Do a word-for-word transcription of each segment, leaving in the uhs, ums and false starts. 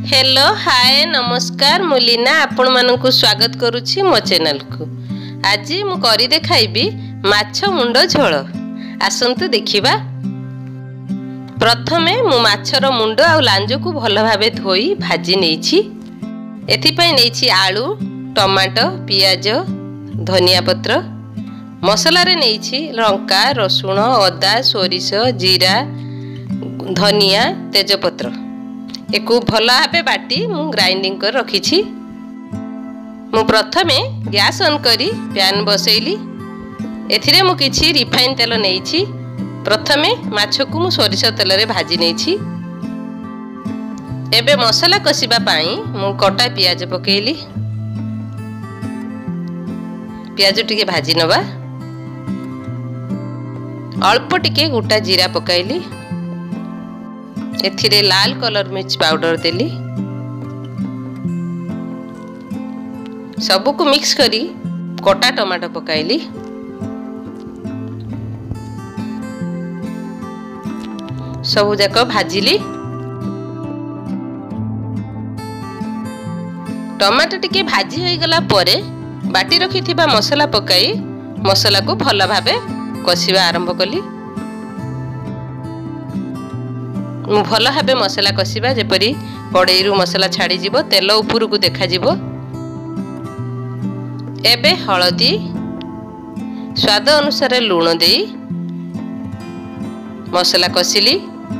Hello hi नमस्कार मु लीना आपण मानकु स्वागत करुछि मो चैनल को। आज मु करी देखाइबी माछ मुंड झोल। आसंतु देखिबा। प्रथमे मु माछर मुंड आ लांजो को भल भाबे धोई भाजी नेछि। एथि पई नेछि आलू, टमाटो, पियाज, धनिया पत्र। मसला रे नेछि लंका, रसुण, अदा, सोरिष, जीरा, धनिया, तेजपत्र। एको भल भाबे बाटी मु ग्राइंडिंग कर रखिछि। मु प्रथमे गैस ऑन करी पैन बसैली। एथिरे मु किछि रिफाइन तेल नेछि। प्रथमे माछ को मु सोरिष तेल रे भाजी नेछि। एबे मसला कसिबा पाई मु कटा पियाज पकेइली। पियाज टिके भाजी नबा। अल्प टिके गोटा जीरा पकाइली। एथिरे लाल कलर मिर्च पाउडर देली। सबु को मिक्स करी कटा टमाटो पकाइली। सबु जाक भाजिली। टमाटो टिके भाजी होई गला परे बाटी रखिथिबा मसला पकाई मसला को भल भाबे कसिबा आरंभ कली। मु भल भाबे मसला कसिबा जेपरी कड़ाई रु मसला छाड़ी जीवो, तेल ऊपर को देखा जीवो। एबे हळदी, स्वाद अनुसार लूण देई मसला कसिली।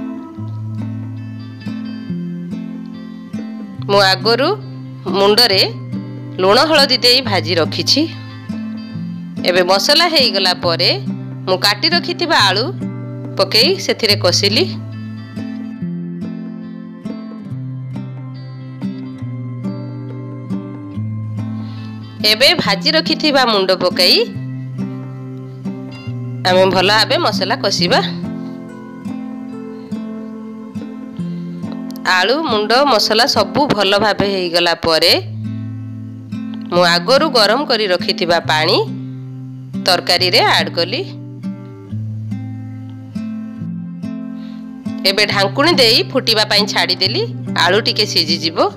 मु आगरु मुंडरे लूण हळदी देई भाजी रखिछि। एबे मसला हेई गला परे मु काटी रखिथिबा आलू पकेई सेथिरे कसिली। एबे भाजी रखिथिबा मुंड पकाई आमे भल भाबे मसला कसिबा। आलू मुंड मसला सबु भल भाबे हेई गला परे मु आगरु गरम करी रखिथिबा पानी तरकारी रे ऐड कली। एबे ढांकुणी देई फुटिबा पई छाड़ी देली। आलू टिके सिझी जिवो।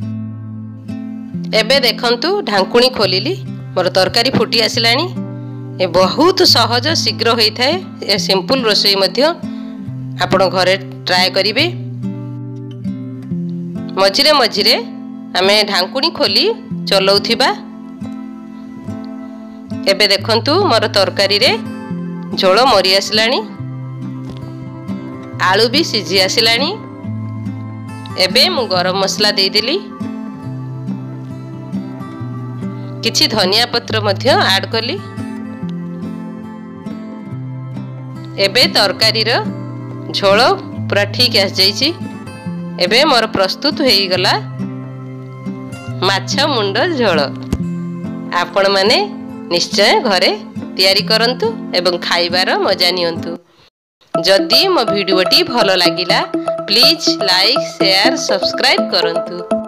एबे देखंतु ढांकुणी खोलिली। मोर तरकारी फुटी आसिलानी। ए बहुत सहज शीघ्र होई थाए। ए सिंपल रोसई मध्य आपण घरे ट्राई करिवे। मझिरे मझिरे आमे ढांकुणी खोली चलौथिबा। एबे देखंतु मोर तरकारी रे झोल मरी आसिलानी। आलू भी सिझी आसिलानी। एबे मु गरम मसला देई देली। किछि धनिया पत्र मध्य ऐड कली। एबे तरकारी रो झोल पूरा ठीक आस जाइछि। एबे मोर प्रस्तुत हेई गला माछ मुंड झोल। आपण माने निश्चय घरे तैयारी करंतु एवं खाइबार मजा नियंतु। जदि मो वीडियोटी भलो लागिला प्लीज लाइक शेयर सब्सक्राइब करंतु।